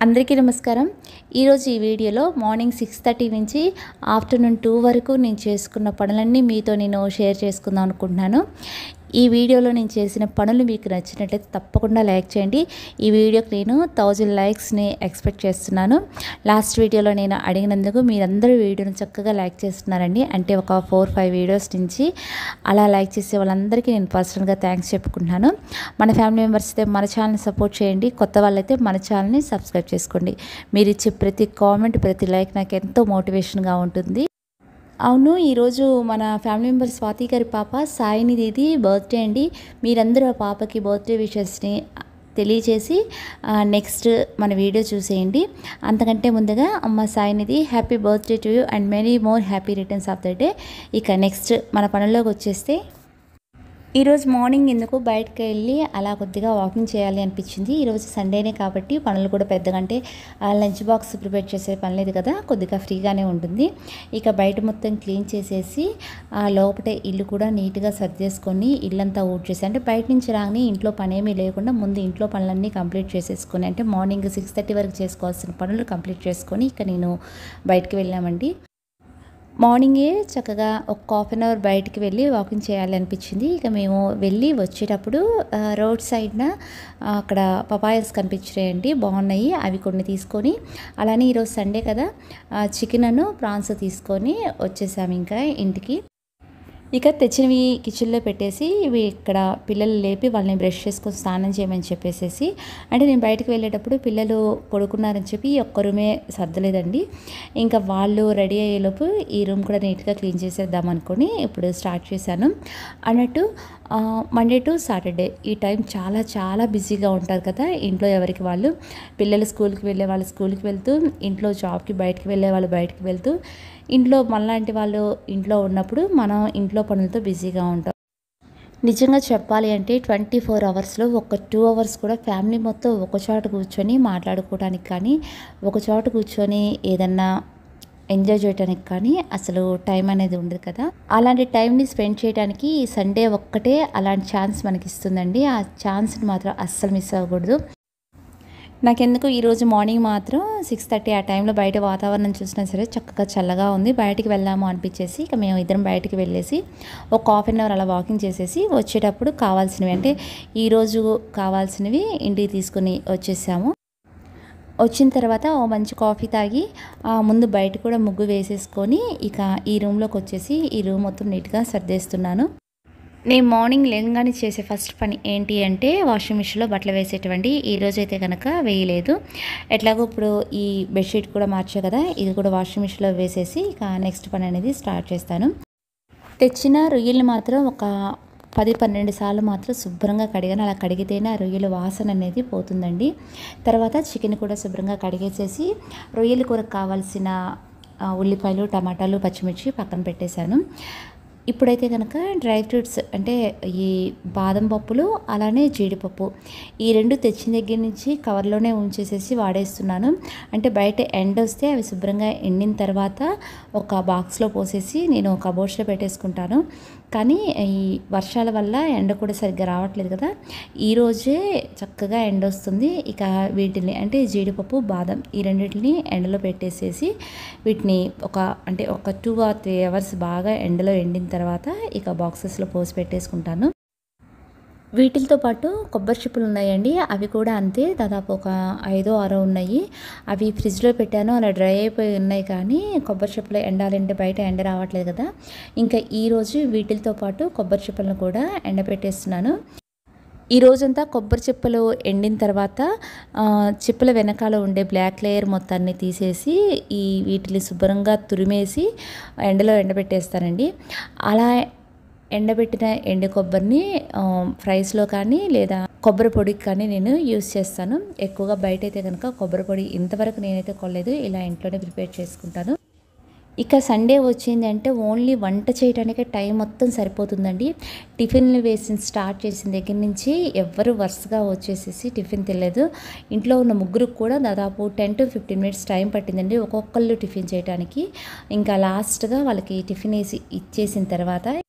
అందరికీ నమస్కారం। ఈరోజు ఈ వీడియోలో మార్నింగ్ 6:30 నుంచి ఆఫ్టర్నూన్ 2 వరకు నేను చేసుకున్న పనులన్నీ మీతో నేను షేర్ చేసుకుందాం అనుకుంటున్నాను। ఈ వీడియోలో నేను చేసిన పనులు మీకు నచ్చినట్లయితే తప్పకుండా లైక్ చేయండి। ఈ వీడియోకి నేను 1000 లైక్స్ని ఎక్స్పెక్ట్ చేస్తున్నాను। లాస్ట్ వీడియోలో నేను అడిగినందుకు మీరందరూ వీడియోని చక్కగా లైక్ చేస్తున్నారండి। అంటే ఒక 4-5 వీడియోస్ నుంచి అలా లైక్ చేసే వాళ్ళందరికీ నేను పర్సనల్గా థ్యాంక్స్ చెప్పుకుంటున్నాను। మన ఫ్యామిలీ మెంబర్స్ అయితే మన ఛానల్ని సపోర్ట్ చేయండి, కొత్త వాళ్ళైతే మన ఛానల్ని సబ్స్క్రైబ్ చేసుకోండి। మీరు ఇచ్చే ప్రతి కామెంట్, ప్రతి లైక్ నాకు ఎంతో మోటివేషన్గా ఉంటుంది। అవును, ఈరోజు మన ఫ్యామిలీ మెంబర్ స్వాతి గారి పాప సాయిని దీది బర్త్డే అండి। మీరందరూ ఆ పాపకి బర్త్డే విషెస్ని తెలియచేసి నెక్స్ట్ మన వీడియో చూసేయండి। అంతకంటే ముందుగా అమ్మ సాయినిది happy birthday to you and many more happy returns of the day. ఇక నెక్స్ట్ మన పనుల్లోకి వచ్చేస్తే, ఈరోజు మార్నింగ్ ఎందుకు బయటకు వెళ్ళి అలా కొద్దిగా వాకింగ్ చేయాలి అనిపించింది। ఈరోజు సండేనే కాబట్టి పనులు కూడా పెద్దగా అంటే లంచ్ బాక్స్ ప్రిపేర్ చేసే పని లేదు కదా, కొద్దిగా ఫ్రీగానే ఉంటుంది। ఇక బయట మొత్తం క్లీన్ చేసేసి లోపటే ఇల్లు కూడా నీట్గా సర్దేసుకొని ఇల్లంతా ఊడ్చేసి, అంటే బయట నుంచి రాగానే ఇంట్లో పని ఏమీ లేకుండా ముందు ఇంట్లో పనులన్నీ కంప్లీట్ చేసేసుకొని, అంటే మార్నింగ్ 6:30 వరకు చేసుకోవాల్సిన పనులు కంప్లీట్ చేసుకొని ఇక నేను బయటకు వెళ్ళామండి। మార్నింగే చక్కగా ఒక ½ అవర్ బయటికి వెళ్ళి వాకింగ్ చేయాలి అనిపించింది। ఇక మేము వెళ్ళి వచ్చేటప్పుడు రోడ్ సైడ్న అక్కడ పపాయస్ కనిపించాయండి, బాగున్నాయి, అవి కొన్ని తీసుకొని, అలానే ఈరోజు సండే కదా చికెన్ ప్రాన్స్ తీసుకొని వచ్చేసాము ఇంకా ఇంటికి। ఇక తెచ్చినవి కిచెన్లో పెట్టేసి ఇవి ఇక్కడ పిల్లలు లేపి వాళ్ళని బ్రష్ చేసుకొని స్నానం చేయమని చెప్పేసేసి, అంటే నేను బయటకు వెళ్ళేటప్పుడు పిల్లలు పడుకున్నారని చెప్పి ఒక్క రూమే సర్దలేదండి। ఇంకా వాళ్ళు రెడీ అయ్యేలోపు ఈ రూమ్ కూడా నీట్గా క్లీన్ చేసేద్దాం అనుకొని ఇప్పుడు స్టార్ట్ చేశాను అన్నట్టు। మండే టు సాటర్డే ఈ టైం చాలా చాలా బిజీగా ఉంటారు కదా ఇంట్లో, ఎవరికి వాళ్ళు, పిల్లలు స్కూల్కి వెళ్ళే వాళ్ళు స్కూల్కి వెళ్తూ, ఇంట్లో జాబ్కి బయటకు వెళ్ళే వాళ్ళు బయటకు వెళ్తూ, ఇంట్లో మనలాంటి వాళ్ళు ఇంట్లో ఉన్నప్పుడు మనం ఇంట్లో పనులతో బిజీగా ఉంటాం। నిజంగా చెప్పాలి అంటే 24 అవర్స్లో ఒక 2 అవర్స్ కూడా ఫ్యామిలీ మొత్తం ఒక చోట కూర్చొని మాట్లాడుకోవడానికి కానీ, ఒక చోట కూర్చొని ఏదన్నా ఎంజాయ్ చేయడానికి కానీ అసలు టైం అనేది ఉండదు కదా। అలాంటి టైంని స్పెండ్ చేయడానికి ఈ సండే ఒక్కటే అలాంటి ఛాన్స్ మనకి ఇస్తుందండి। ఆ ఛాన్స్ని మాత్రం అస్సలు మిస్ అవ్వకూడదు। నాకెందుకు ఈరోజు మార్నింగ్ మాత్రం 6:30 ఆ టైంలో బయట వాతావరణం చూసినా సరే చక్కగా చల్లగా ఉంది, బయటికి వెళ్దాము అనిపించేసి ఇక మేము ఇద్దరం బయటికి వెళ్ళేసి ఒక ½ అవర్ అలా వాకింగ్ చేసేసి వచ్చేటప్పుడు కావాల్సినవి, అంటే ఈరోజు కావాల్సినవి ఇంటికి తీసుకుని వచ్చేసాము। వచ్చిన తర్వాత ఓ మంచి కాఫీ తాగి ముందు బయట కూడా ముగ్గు వేసేసుకొని ఇక ఈ రూమ్లోకి వచ్చేసి ఈ రూమ్ మొత్తం నీట్గా సర్దేస్తున్నాను। నేను మార్నింగ్ లేవగానే చేసే ఫస్ట్ పని ఏంటి అంటే వాషింగ్ మిషన్లో బట్టలు వేసేటువంటి, ఈరోజు అయితే కనుక వేయలేదు, ఎట్లాగో ఇప్పుడు ఈ బెడ్షీట్ కూడా మార్చే కదా, ఇది కూడా వాషింగ్ మిషన్లో వేసేసి ఇక నెక్స్ట్ పని అనేది స్టార్ట్ చేస్తాను। తెచ్చిన రొయ్యలు మాత్రం ఒక 10-12 సార్లు మాత్రం శుభ్రంగా కడిగాను, అలా కడిగితేనే ఆ రొయ్యల వాసన అనేది పోతుందండి। తర్వాత చికెన్ కూడా శుభ్రంగా కడిగేసేసి రొయ్యల కూరకు కావాల్సిన ఉల్లిపాయలు, టమాటాలు, పచ్చిమిర్చి పక్కన పెట్టేశాను। ఇప్పుడైతే కనుక డ్రై ఫ్రూట్స్ అంటే ఈ బాదం పప్పులు అలానే జీడిపప్పు ఈ రెండు తెచ్చిన దగ్గర నుంచి కవర్లోనే ఉంచేసేసి వాడేస్తున్నాను। అంటే బయట ఎండ వస్తే అవి శుభ్రంగా ఎండిన తర్వాత ఒక బాక్స్లో పోసేసి నేను కబోర్డ్స్లో పెట్టేసుకుంటాను। కానీ ఈ వర్షాల వల్ల ఎండ కూడా సరిగ్గా రావట్లేదు కదా, ఈరోజే చక్కగా ఎండ వస్తుంది। ఇక వీటిని అంటే జీడిపప్పు, బాదం ఈ రెండింటిని ఎండలో పెట్టేసేసి వీటిని ఒక 2 or 3 అవర్స్ బాగా ఎండలో ఎండిన తర్వాత ఇక బాక్సెస్లో పోసి పెట్టేసుకుంటాను। వీటితో పాటు కొబ్బరి చిప్పలు ఉన్నాయండి, అవి కూడా అంతే, దాదాపు ఒక 5-6 ఉన్నాయి, అవి ఫ్రిడ్జ్లో పెట్టాను, అలా డ్రై అయిపోయి ఉన్నాయి, కానీ కొబ్బరి చిప్పలు ఎండాలంటే బయట ఎండ రావట్లేదు కదా, ఇంకా ఈరోజు వీటితో పాటు కొబ్బరి చిప్పలను కూడా ఎండబెట్టేస్తున్నాను। ఈ రోజంతా కొబ్బరి చిప్పలు ఎండిన తర్వాత చిప్పల వెనకాల ఉండే బ్లాక్ లేయర్ మొత్తాన్ని తీసేసి వీటిని శుభ్రంగా తురిమేసి ఎండలో ఎండబెట్టేస్తానండి। అలా ఎండబెట్టిన ఎండు కొబ్బరిని ఫ్రైస్లో కానీ లేదా కొబ్బరి పొడికి కానీ నేను యూస్ చేస్తాను। ఎక్కువగా బయట అయితే కనుక కొబ్బరి పొడి ఇంతవరకు నేనైతే కొనలేదు, ఇలా ఇంట్లోనే ప్రిపేర్ చేసుకుంటాను। ఇక సండే వచ్చింది అంటే ఓన్లీ వంట చేయడానికే టైం మొత్తం సరిపోతుందండి। టిఫిన్లు వేసి స్టార్ట్ చేసిన దగ్గర నుంచి ఎవ్వరు వరుసగా వచ్చేసేసి టిఫిన్ తెలియదు, ఇంట్లో ఉన్న ముగ్గురికి కూడా దాదాపు 10 to 15 మినిట్స్ టైం పట్టిందండి ఒక్కొక్కళ్ళు టిఫిన్ చేయడానికి। ఇంకా లాస్ట్గా వాళ్ళకి టిఫిన్ వేసి ఇచ్చేసిన తర్వాత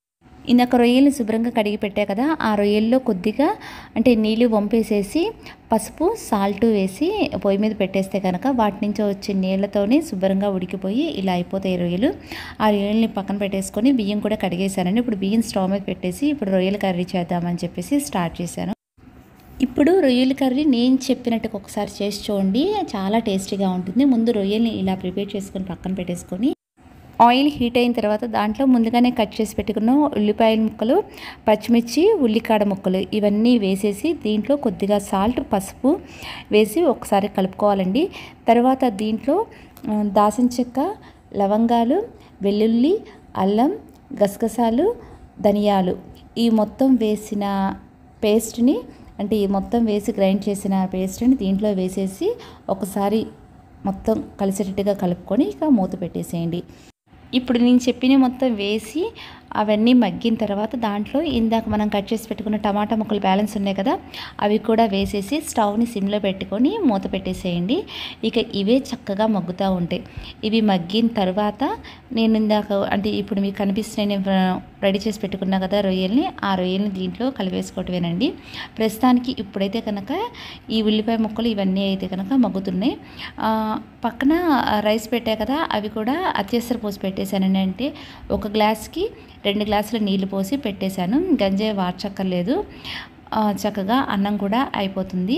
ఇందాక రొయ్యల్ని శుభ్రంగా కడిగి పెట్టా కదా, ఆ రొయ్యల్లో కొద్దిగా అంటే నీళ్ళు వంపేసేసి పసుపు సాల్ట్ వేసి పొయ్యి మీద పెట్టేస్తే కనుక వాటి నుంచి వచ్చే నీళ్ళతోనే శుభ్రంగా ఉడికిపోయి ఇలా అయిపోతాయి రొయ్యలు. ఆ రొయ్యల్ని పక్కన పెట్టేసుకొని బియ్యం కూడా కడిగేసానండి. ఇప్పుడు బియ్యం స్టవ్ మీద పెట్టేసి ఇప్పుడు రొయ్యల కర్రీ చేద్దామని చెప్పేసి స్టార్ట్ చేశాను. ఇప్పుడు రొయ్యల కర్రీ నేను చెప్పినట్టుగా ఒకసారి చేసి చూడండి, చాలా టేస్టీగా ఉంటుంది. ముందు రొయ్యల్ని ఇలా ప్రిపేర్ చేసుకొని పక్కన పెట్టేసుకొని ఆయిల్ హీట్ అయిన తర్వాత దాంట్లో ముందుగానే కట్ చేసి పెట్టుకున్న ఉల్లిపాయల ముక్కలు, పచ్చిమిర్చి, ఉల్లికాడ ముక్కలు ఇవన్నీ వేసేసి దీంట్లో కొద్దిగా సాల్ట్, పసుపు వేసి ఒకసారి కలుపుకోవాలండి. తర్వాత దీంట్లో దాల్చిన చెక్క, లవంగాలు, వెల్లుల్లి, అల్లం, గసగసాలు, ధనియాలు ఈ మొత్తం వేసిన పేస్ట్ని అంటే ఈ మొత్తం వేసి గ్రైండ్ చేసిన పేస్ట్ని దీంట్లో వేసేసి ఒకసారి మొత్తం కలిసేటట్టుగా కలుపుకొని ఇక మూత పెట్టేసేయండి. ఇప్పుడు నేను చెప్పిన మొత్తం వేసి అవన్నీ మగ్గిన తర్వాత దాంట్లో ఇందాక మనం కట్ చేసి పెట్టుకున్న టమాటా ముక్కలు బ్యాలెన్స్ ఉన్నాయి కదా, అవి కూడా వేసేసి స్టవ్ని సిమ్లో పెట్టుకొని మూత పెట్టేసేయండి. ఇక ఇవే చక్కగా మగ్గుతూ ఉంటాయి. ఇవి మగ్గిన తర్వాత నేను ఇందాక అంటే ఇప్పుడు మీకు కనిపిస్తున్నాయి నేను రెడీ చేసి పెట్టుకున్నా కదా రొయ్యల్ని, ఆ రొయ్యల్ని దీంట్లో కలిపేసుకోవటమేనండి. ప్రస్తుతానికి ఇప్పుడైతే కనుక ఈ ఉల్లిపాయ ముక్కలు ఇవన్నీ అయితే కనుక మగ్గుతున్నాయి. పక్కన రైస్ పెట్టా కదా, అవి కూడా అత్యవసర పోసి పెట్టేశానండి. అంటే ఒక గ్లాస్కి 2 గ్లాసుల నీళ్లు పోసి పెట్టేశాను. గంజే వార్చక్కర్లేదు, చక్కగా అన్నం కూడా అయిపోతుంది.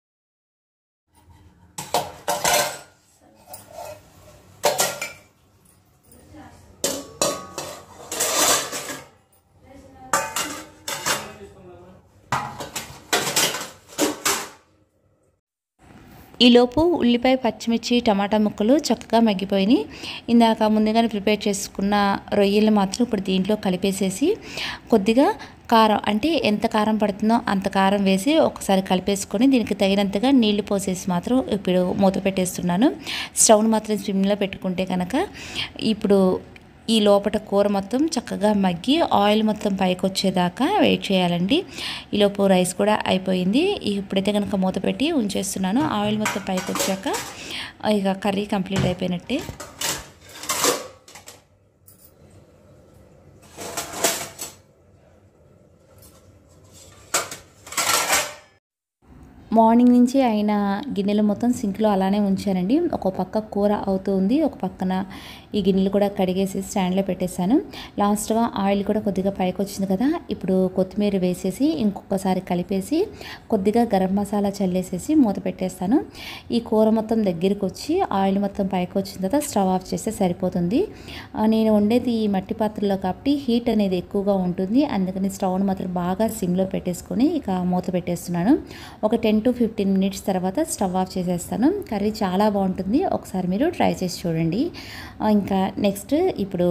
ఈలోపు ఉల్లిపాయ, పచ్చిమిర్చి, టమాటా ముక్కలు చక్కగా మగ్గిపోయినాయి. ఇందాక ముందుగానే ప్రిపేర్ చేసుకున్న రొయ్యలు మాత్రం ఇప్పుడు దీంట్లో కలిపేసేసి కొద్దిగా కారం అంటే ఎంత కారం పడుతుందో అంత కారం వేసి ఒకసారి కలిపేసుకొని దీనికి తగినంతగా నీళ్లు పోసేసి మాత్రం ఇప్పుడు మూత పెట్టేస్తున్నాను. స్టవ్ను మాత్రం సిమ్లో పెట్టుకుంటే కనుక ఇప్పుడు ఈ లోపల కూర మొత్తం చక్కగా మగ్గి ఆయిల్ మొత్తం పైకి వచ్చేదాకా వెయిట్ చేయాలండి. ఈలోపు రైస్ కూడా అయిపోయింది. ఇప్పుడైతే కనుక మూత పెట్టి ఉంచేస్తున్నాను. ఆయిల్ మొత్తం పైకి వచ్చాక ఇక కర్రీ కంప్లీట్ అయిపోయినట్టే. మార్నింగ్ నుంచి అయిన గిన్నెలు మొత్తం సింక్లో అలానే ఉంచానండి. ఒక పక్క కూర అవుతుంది, ఒక పక్కన ఈ గిన్నెలు కూడా కడిగేసి స్టాండ్లో పెట్టేశాను. లాస్ట్గా ఆయిల్ కూడా కొద్దిగా పైకి వచ్చింది కదా, ఇప్పుడు కొత్తిమీర వేసేసి ఇంకొకసారి కలిపేసి కొద్దిగా గరం మసాలా చల్లేసేసి మూత పెట్టేస్తాను. ఈ కూర మొత్తం దగ్గరికి వచ్చి ఆయిల్ మొత్తం పైకి వచ్చిన తర్వాత స్టవ్ ఆఫ్ చేస్తే సరిపోతుంది. నేను వండేది ఈ మట్టి పాత్రలో కాబట్టి హీట్ అనేది ఎక్కువగా ఉంటుంది, అందుకని స్టవ్ను మాత్రం బాగా సిమ్లో పెట్టేసుకొని ఇక మూత పెట్టేస్తున్నాను. ఒక 10 to 15 minutes తర్వాత స్టవ్ ఆఫ్ చేసేస్తాను. కర్రీ చాలా బాగుంటుంది, ఒకసారి మీరు ట్రై చేసి చూడండి. ఇంకా నెక్స్ట్ ఇప్పుడు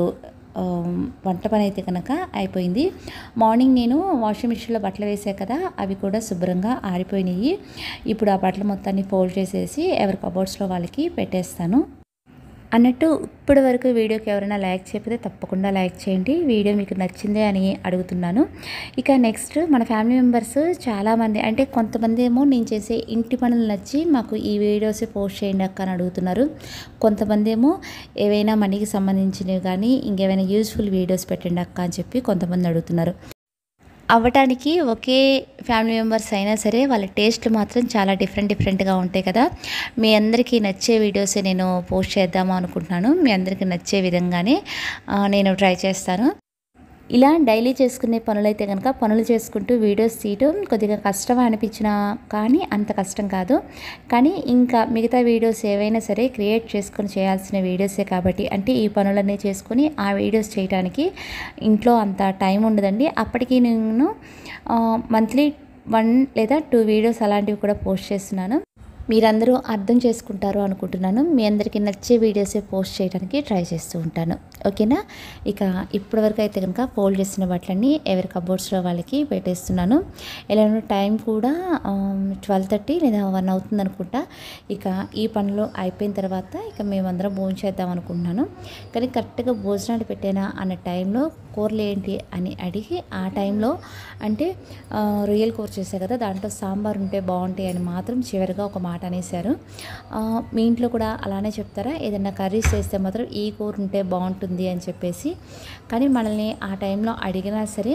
వంట పని అయితే కనుక అయిపోయింది. మార్నింగ్ నేను వాషింగ్ మిషన్లో బట్టలు వేసా కదా, అవి కూడా శుభ్రంగా ఆరిపోయినాయి. ఇప్పుడు ఆ బట్టలు మొత్తాన్ని ఫోల్డ్ చేసేసి ఎవరి కబోర్డ్స్లో వాళ్ళకి పెట్టేస్తాను. అన్నట్టు ఇప్పటి వరకు వీడియోకి ఎవరైనా లైక్ చేయకపోతే తప్పకుండా లైక్ చేయండి. వీడియో మీకు నచ్చిందే అని అడుగుతున్నాను. ఇక నెక్స్ట్ మన ఫ్యామిలీ మెంబర్స్ చాలామంది అంటే కొంతమంది ఏమో నేను చేసే ఇంటి పనులు నచ్చి మాకు ఈ వీడియోస్ పోస్ట్ చేయండి అక్క అని అడుగుతున్నారు. కొంతమంది ఏమో ఏవైనా మనీకి సంబంధించినవి కానీ ఇంకేమైనా యూజ్ఫుల్ వీడియోస్ పెట్టండి అక్క అని చెప్పి కొంతమంది అడుగుతున్నారు. అవ్వటానికి ఒకే ఫ్యామిలీ మెంబర్స్ అయినా సరే వాళ్ళ టేస్ట్లు మాత్రం చాలా డిఫరెంట్గా ఉంటాయి కదా. మీ అందరికీ నచ్చే వీడియోసే నేను పోస్ట్ చేద్దాము అనుకుంటున్నాను. మీ అందరికీ నచ్చే విధంగానే నేను ట్రై చేస్తాను. ఇలా డైలీ చేసుకునే పనులైతే కనుక పనులు చేసుకుంటూ వీడియోస్ తీయటం కొద్దిగా కష్టం అనిపించినా కానీ అంత కష్టం కాదు. కానీ ఇంకా మిగతా వీడియోస్ ఏవైనా సరే క్రియేట్ చేసుకొని చేయాల్సిన వీడియోసే కాబట్టి అంటే ఈ పనులన్నీ చేసుకొని ఆ వీడియోస్ చేయడానికి ఇంట్లో అంత టైం ఉండదండి. అప్పటికి నేను మంత్లీ 1 లేదా 2 వీడియోస్ అలాంటివి కూడా పోస్ట్ చేస్తున్నాను. మీరందరూ అర్థం చేసుకుంటారు అనుకుంటున్నాను. మీ అందరికీ నచ్చే వీడియోసే పోస్ట్ చేయడానికి ట్రై చేస్తూ ఉంటాను. ఓకేనా. ఇక ఇప్పటివరకు అయితే కనుక ఫోల్డ్ చేసిన బట్టలన్నీ ఎవరి కబోర్డ్స్లో వాళ్ళకి పెట్టేస్తున్నాను. ఎలానో టైం కూడా 12:30 లేదా 1 అవుతుంది అనుకుంటా. ఇక ఈ పనులు అయిపోయిన తర్వాత ఇక మేమందరం భోజనం చేద్దాం అనుకుంటున్నాను. కానీ కరెక్ట్గా భోజనాలు పెట్టేనా అన్న టైంలో కూరలు ఏంటి అని అడిగి ఆ టైంలో అంటే రొయ్యల కూర చేసా కదా, దాంట్లో సాంబార్ ఉంటే బాగుంటాయి అని మాత్రం చివరిగా ఒక మాట మాట అనేసారు. మీ ఇంట్లో కూడా అలానే చెప్తారా? ఏదైనా కర్రీస్ చేస్తే మాత్రం ఈ కూర ఉంటే బాగుంటుంది అని చెప్పేసి. కానీ మనల్ని ఆ టైంలో అడిగినా సరే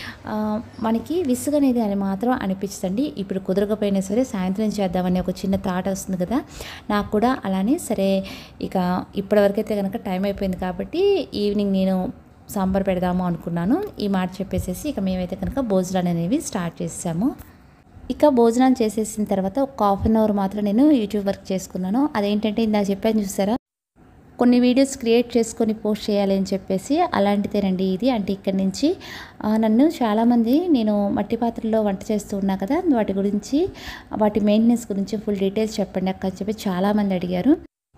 మనకి విసుగనేది అని మాత్రం అనిపించదండి. ఇప్పుడు కుదరకపోయినా సరే సాయంత్రం చేద్దామని ఒక చిన్న థాట్ వస్తుంది కదా, నాకు కూడా అలానే సరే ఇక ఇప్పటివరకైతే కనుక టైం అయిపోయింది కాబట్టి ఈవినింగ్ నేను సాంబార్ పెడదాము అనుకున్నాను. ఈ మాట చెప్పేసేసి ఇక మేమైతే కనుక భోజనాలు అనేవి స్టార్ట్ చేసాము. ఇక భోజనాలు చేసేసిన తర్వాత ఒక హాఫ్ అన్ అవర్ మాత్రం నేను యూట్యూబ్ వర్క్ చేసుకున్నాను. అదేంటంటే ఇందాక చెప్పాను చూసారా, కొన్ని వీడియోస్ క్రియేట్ చేసుకొని పోస్ట్ చేయాలి అని చెప్పేసి, అలాంటిదేనండి ఇది. అంటే ఇక్కడి నుంచి నన్ను చాలామంది నేను మట్టి పాత్రలో వంట చేస్తూ ఉన్నా కదా, వాటి గురించి వాటి మెయింటెనెన్స్ గురించి ఫుల్ డీటెయిల్స్ చెప్పండి అక్క అని చెప్పి చాలామంది అడిగారు.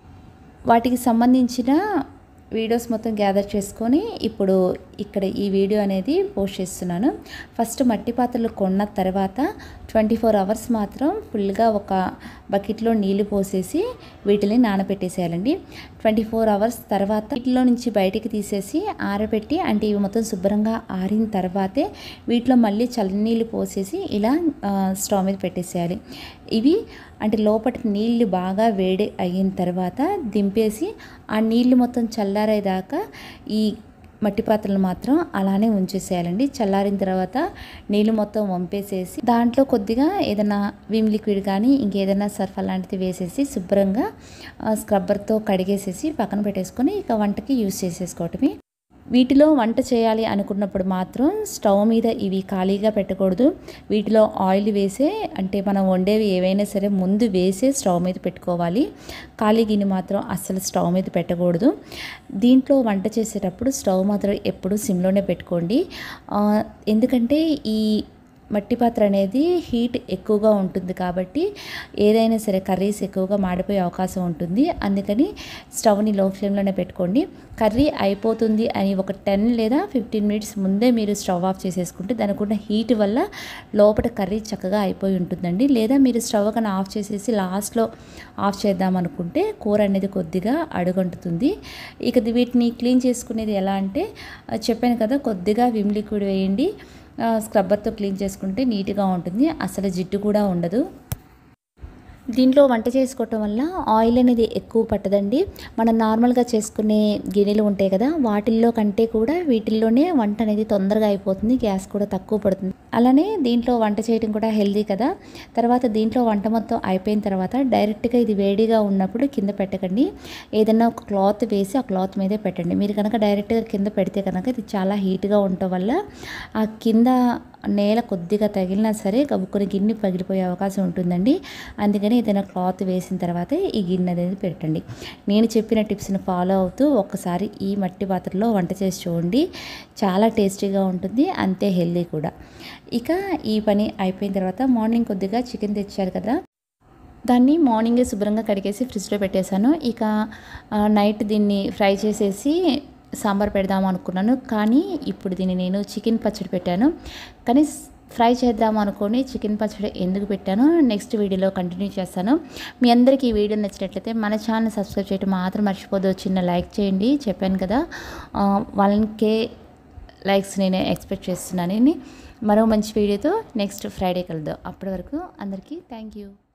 వాటికి సంబంధించిన వీడియోస్ మొత్తం గ్యాదర్ చేసుకొని ఇప్పుడు ఇక్కడ ఈ వీడియో అనేది పోస్ట్ చేస్తున్నాను. ఫస్ట్ మట్టి పాత్రలు కొన్న తర్వాత 24 అవర్స్ మాత్రం ఫుల్గా ఒక బకెట్లో నీళ్లు పోసేసి వీటిని నానబెట్టేసేయాలండి. 24 అవర్స్ తర్వాత వీటిలో నుంచి బయటికి తీసేసి ఆరబెట్టి, అంటే ఇవి మొత్తం శుభ్రంగా ఆరిన తర్వాతే వీటిలో మళ్ళీ చల్లనీళ్ళు పోసేసి ఇలా స్టవ్ మీద పెట్టేసేయాలి. ఇవి అంటే లోపటి నీళ్ళు బాగా వేడి అయిన తర్వాత దింపేసి ఆ నీళ్ళు మొత్తం చల్లారేదాకా ఈ మట్టి పాత్రలు మాత్రం అలానే ఉంచేసేయాలండి. చల్లారిన తర్వాత నీళ్ళు మొత్తం వంపేసేసి దాంట్లో కొద్దిగా ఏదైనా విమ్ లిక్విడ్ కానీ ఇంకేదైనా సర్ఫ్ అలాంటిది వేసేసి శుభ్రంగా స్క్రబ్బర్తో కడిగేసేసి పక్కన పెట్టేసుకొని ఇక వంటకి యూజ్ చేసేసుకోవటమే. వీటిలో వంట చేయాలి అనుకున్నప్పుడు మాత్రం స్టవ్ మీద ఇవి ఖాళీగా పెట్టకూడదు. వీటిలో ఆయిల్ వేసే, అంటే మనం వండేవి ఏవైనా సరే ముందు వేసే స్టవ్ మీద పెట్టుకోవాలి. ఖాళీ గిన్నె మాత్రం అస్సలు స్టవ్ మీద పెట్టకూడదు. దీంట్లో వంట చేసేటప్పుడు స్టవ్ మాత్రం ఎప్పుడూ సిమ్లోనే పెట్టుకోండి. ఎందుకంటే ఈ మట్టి పాత్ర అనేది హీట్ ఎక్కువగా ఉంటుంది కాబట్టి ఏదైనా సరే కర్రీస్ ఎక్కువగా మాడిపోయే అవకాశం ఉంటుంది. అందుకని స్టవ్ని లో ఫ్లేమ్లోనే పెట్టుకోండి. కర్రీ అయిపోతుంది అని ఒక 10 లేదా 15 మినిట్స్ ముందే మీరు స్టవ్ ఆఫ్ చేసేసుకుంటే దానికి ఉన్న హీట్ వల్ల లోపల కర్రీ చక్కగా అయిపోయి ఉంటుందండి. లేదా మీరు స్టవ్ కన్నా ఆఫ్ చేసేసి లాస్ట్లో ఆఫ్ చేద్దామనుకుంటే కూర అనేది కొద్దిగా అడుగంటుతుంది. ఇక వీటిని క్లీన్ చేసుకునేది ఎలా అంటే చెప్పాను కదా, కొద్దిగా విమ్ లిక్విడ్ వేయండి, స్క్రబ్బర్తో క్లీన్ చేసుకుంటే నీట్గా ఉంటుంది, అసలు జిడ్డు కూడా ఉండదు. దీంట్లో వంట చేసుకోవటం వల్ల ఆయిల్ అనేది ఎక్కువ పట్టదండి. మనం నార్మల్గా చేసుకునే గిన్నెలు ఉంటాయి కదా, వాటిల్లో కంటే కూడా వీటిల్లోనే వంట అనేది తొందరగా అయిపోతుంది, గ్యాస్ కూడా తక్కువ పడుతుంది. అలానే దీంట్లో వంట చేయడం కూడా హెల్దీ కదా. తర్వాత దీంట్లో వంట మొత్తం అయిపోయిన తర్వాత డైరెక్ట్గా ఇది వేడిగా ఉన్నప్పుడు కింద పెట్టకండి. ఏదైనా ఒక క్లాత్ వేసి ఆ క్లాత్ మీదే పెట్టండి. మీరు కనుక డైరెక్ట్గా కింద పెడితే కనుక ఇది చాలా హీట్గా ఉండటం వల్ల ఆ కింద నేల కొద్దిగా తగిలినా సరే గబుక్కుని గిన్నె పగిలిపోయే అవకాశం ఉంటుందండి. అందుకని ఏదైనా క్లాత్ వేసిన తర్వాత ఈ గిన్నె అనేది పెట్టండి. నేను చెప్పిన టిప్స్ని ఫాలో అవుతూ ఒక్కసారి ఈ మట్టి పాత్రలో వంట చేసి చూడండి, చాలా టేస్టీగా ఉంటుంది, అంతే హెల్దీ కూడా. ఇక ఈ పని అయిపోయిన తర్వాత మార్నింగ్ కొద్దిగా చికెన్ తెచ్చారు కదా, దాన్ని మార్నింగే శుభ్రంగా కడిగేసి ఫ్రిడ్జ్లో పెట్టేశాను. ఇక నైట్ దీన్ని ఫ్రై చేసేసి సాంబార్ పెడదాము అనుకున్నాను. కానీ ఇప్పుడు దీన్ని నేను చికెన్ పచ్చడి పెట్టాను. కానీ ఫ్రై చేద్దాము అనుకొని చికెన్ పచ్చడి ఎందుకు పెట్టానో నెక్స్ట్ వీడియోలో కంటిన్యూ చేస్తాను. మీ అందరికీ ఈ వీడియో నచ్చినట్లయితే మన ఛానల్ సబ్స్క్రైబ్ చేయడం మాత్రం మర్చిపోదు. చిన్న లైక్ చేయండి. చెప్పాను కదా 1K లైక్స్ నేను ఎక్స్పెక్ట్ చేస్తున్నానని. మరో మంచి వీడియోతో నెక్స్ట్ ఫ్రైడే కలుద్దాం. అప్పటి వరకు అందరికీ థ్యాంక్ యూ.